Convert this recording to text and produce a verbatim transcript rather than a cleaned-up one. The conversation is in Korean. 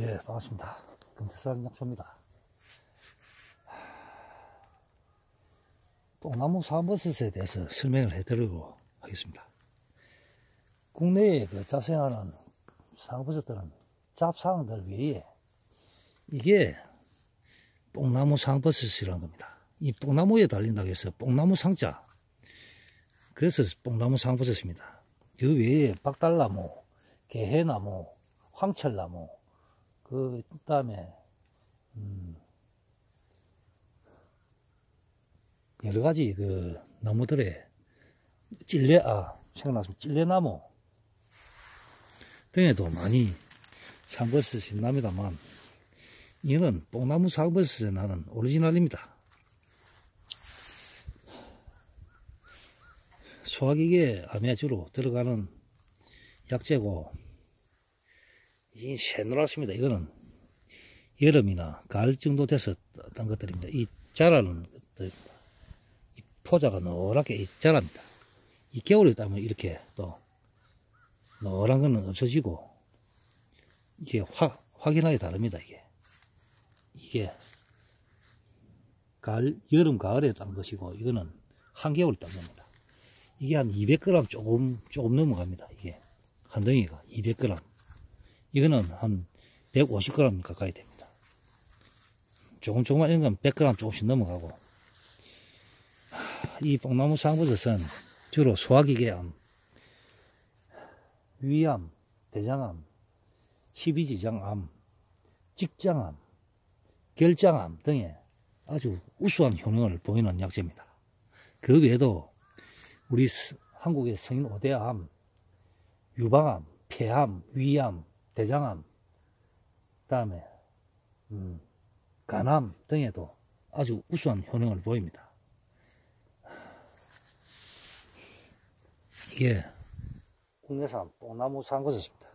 예, 반갑습니다. 금태산 약초입니다. 뽕나무 사과버섯에 대해서 설명을 해드리도록 하겠습니다. 국내에 그 자생하는 사과버섯들은 잡상들 외에 이게 뽕나무 사과버섯이라는 겁니다. 이 뽕나무에 달린다고 해서 뽕나무 상자, 그래서 뽕나무 사과버섯입니다. 그 외에 박달나무, 개해나무, 황철나무, 그 다음에 음 여러 가지 그 나무들의 찔레 아 생각났습니다. 찔레나무 등에도 많이 상버섯이 납니다만, 이는 뽕나무 상버섯에 나는 오리지널입니다. 소화기계 아메주로 들어가는 약재고, 이 새노랗습니다. 이거는 여름이나 가을 정도 돼서 딴 것들입니다. 이 자라는 것들입니다. 이 포자가 노랗게 이 자랍니다. 이 겨울에 따면 이렇게 또 노란 거는 없어지고, 이게 확 확연하게 다릅니다. 이게 이게 가을, 여름 가을에 딴 것이고, 이거는 한겨울에 딴 겁니다. 이게 한 이백 그램 조금 조금 넘어갑니다. 이게 한 덩이가 이백 그램. 이거는 한 백오십 그램 가까이 됩니다. 조금 조금만 이런 건 백 그램 조금씩 넘어가고, 이 뽕나무 상버섯은 주로 소화기계암, 위암, 대장암, 십이지장암, 직장암, 결장암 등의 아주 우수한 효능을 보이는 약재입니다. 그 외에도 우리 한국의 성인 오 대 암, 유방암, 폐암, 위암, 대장암, 그 다음에 음, 간암 등에도 아주 우수한 효능을 보입니다. 이게 국내산 뽕나무 상버섯입니다.